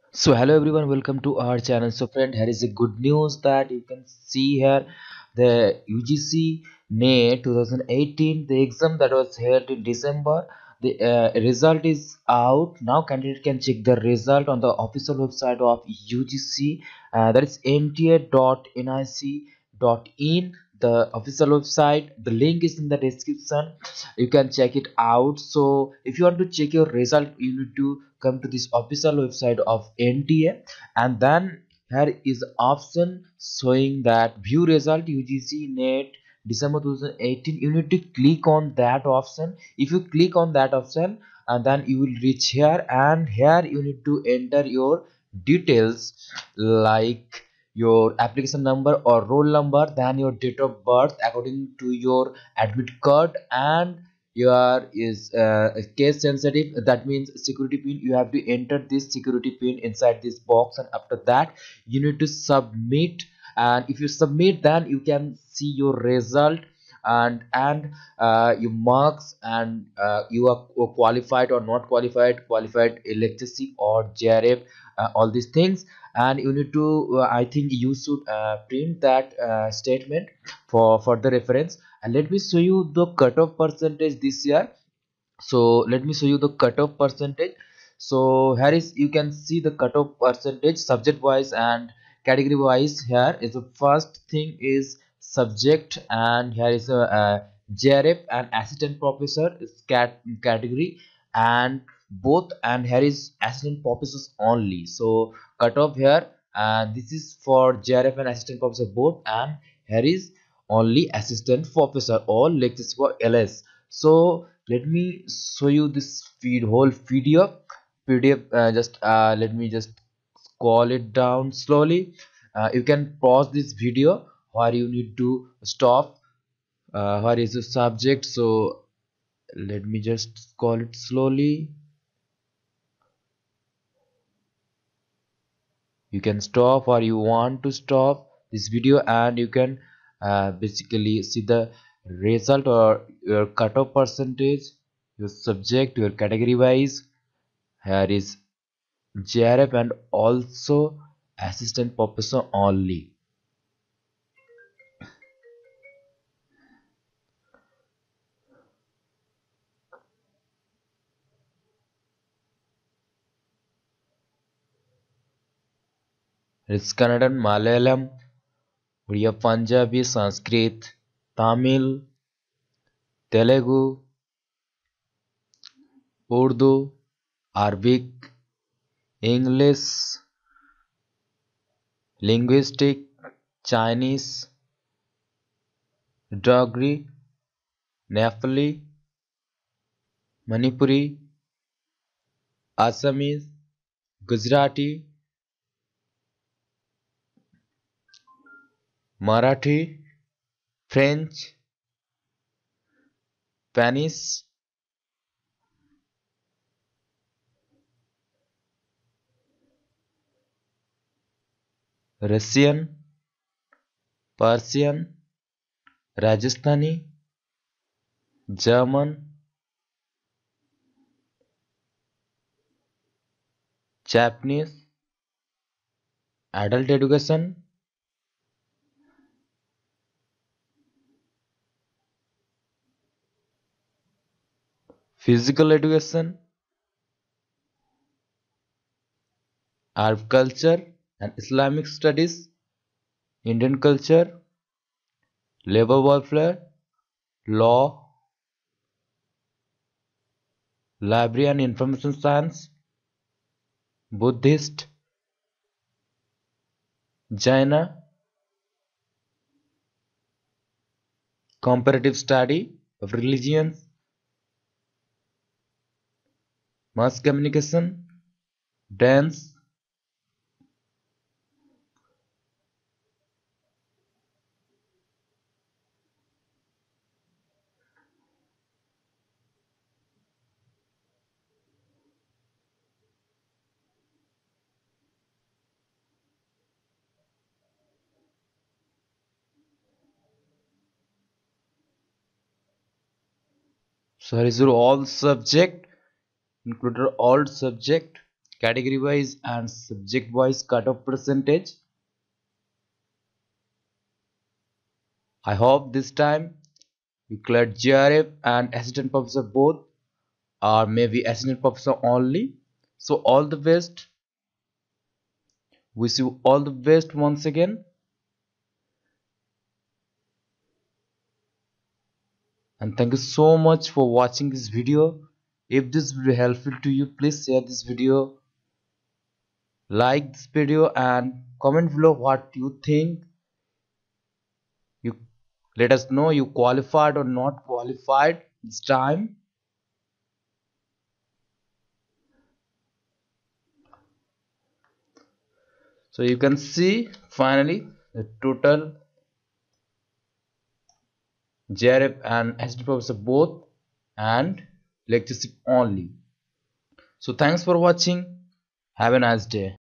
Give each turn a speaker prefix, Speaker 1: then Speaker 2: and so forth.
Speaker 1: So hello everyone, welcome to our channel. So friend, here is a good news that you can see here. The UGC NET 2018, the exam that was held in December, the result is out now. Candidate can check the result on the official website of UGC, that is nta.nic.in, the official website. The link is in the description, you can check it out. So if you want to check your result, you need to come to this official website of NTA, and then here is the option showing that view result UGC NET December 2018. You need to click on that option. If you click on that option, and then you will reach here, and here you need to enter your details like your application number or roll number, then your date of birth according to your admit card, and your is case sensitive, that means security pin. You have to enter this security pin inside this box, and after that you need to submit. And if you submit, then you can see your result and your marks, and you are qualified or not qualified, qualified electricity or JRF, all these things. And you need to I think you should print that statement for further reference. And let me show you the cutoff percentage this year. So let me show you the cutoff percentage. So here is, you can see the cutoff percentage subject wise and category wise. Here is the first thing is subject, and here is a JRF and assistant professor is category, and both, and here is assistant professors only. So cutoff here, and this is for JRF and assistant professor both, and here is only assistant professor or lectures for LS. So let me show you this whole PDF. Just let me just scroll it down slowly. You can pause this video where you need to stop. Where is the subject? So let me just scroll it slowly. You can stop, or you want to stop this video, and you can basically see the result or your cutoff percentage, your subject, your category wise. Here is JRF and also assistant professor only. It's Kannada, Malayalam, Oriya, Punjabi, Sanskrit, Tamil, Telugu, Urdu, Arabic, English, linguistic, Chinese, Dogri, Nepali, Manipuri, Assamese, Gujarati, Marathi, French, Spanish, Russian, Persian, Rajasthani, German, Japanese, adult education, physical education, Arab culture and Islamic studies, Indian culture, labor welfare, law, library and information science, Buddhist, Jaina, comparative study of religions, mass communication, dance. So here is your all subject, included all subject. category wise and subject wise cutoff percentage. I hope this time you cleared GRF and assistant professor both, or maybe assistant professor only. So all the best. Wish you all the best once again. And thank you so much for watching this video. If this video helpful to you, please share this video, like this video, and comment below what you think. You let us know you qualified or not qualified this time. So you can see finally the total JRF and SD professor both and lectureship only. So thanks for watching. Have a nice day.